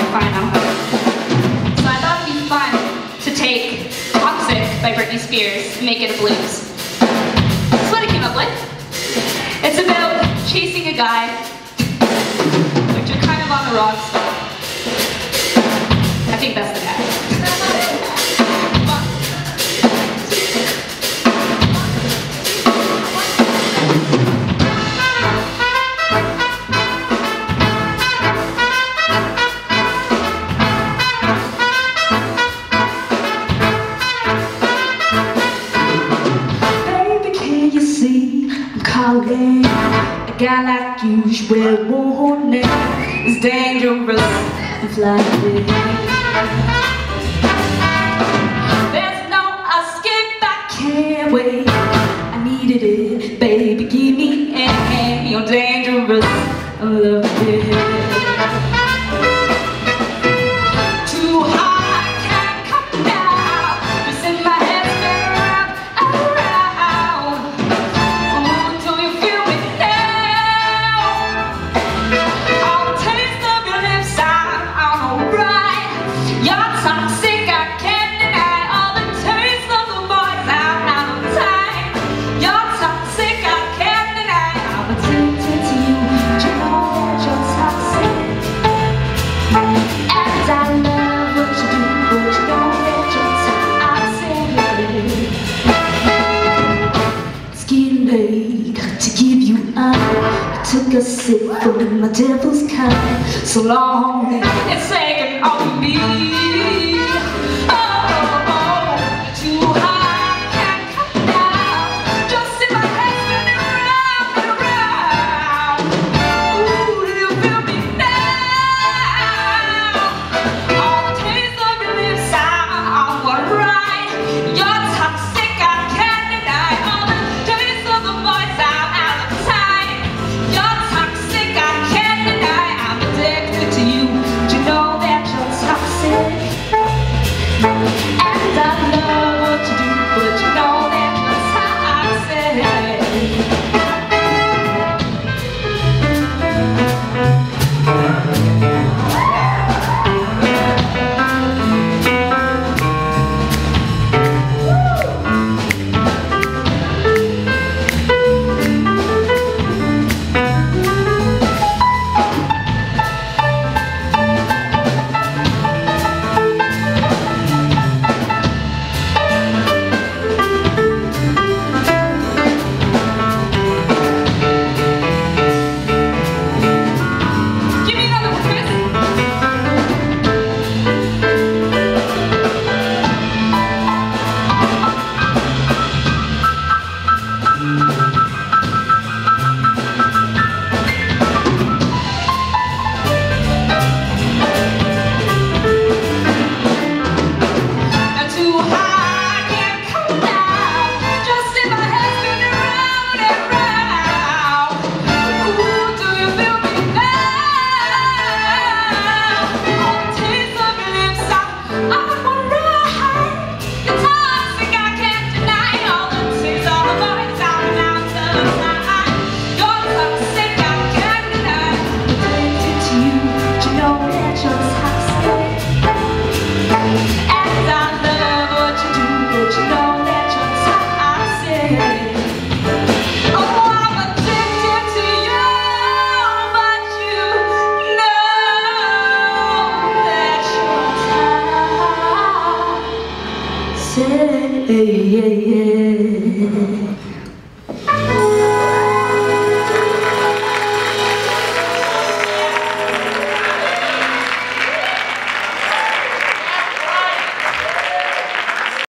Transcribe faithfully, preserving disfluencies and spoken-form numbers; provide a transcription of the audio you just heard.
final. So I thought it'd be fun to take Toxic by Britney Spears and make it a blues. That's what I came up with. It's about chasing a guy, but you're kind of on the wrong spot. I think that's the guy. Calling a guy like you should wear warning. It's dangerous and fly away. There's no escape, I can't wait. I needed it, baby, give me a hand. You're dangerous, I love it. Too high, I can't come down. Just in my head, spin around, around. Do you feel me now? All the taste of your lips, I'm alright. You're toxic, I can't deny. All the taste of the boys, I'm out of time. You're toxic, I can't deny. I'm addicted to you, but you know that you're toxic. And I love what you do, but you know that you're toxic. It's getting late to give you up. I took a sip from my devil's cup. So long, it's taken on me. Oh, oh, oh, too high, I can't come down. Just in my head, spinning around and around. Ooh, do you feel me now? All the taste of your lips, I'm alright. You're toxic, I can't deny. All the taste of the boys, I'm out of time. You're toxic, I can't deny. I'm addicted to you, but you know that you're toxic. And I love what you do, but you know that you're toxic. Give me another one, Chris. Now too high, I can't come down. Just in my head, spinning round and round. Ooh, do you feel me now? All the taste of your lips, I'm alright. You're toxic, I can't deny. All the taste of the boys, I'm out of time. You're toxic, I can't deny. Addicted to you, but you know that you're toxic. And I love what you do, but you know that you're toxic. Oh, I'm addicted to you, but you know that you're toxic.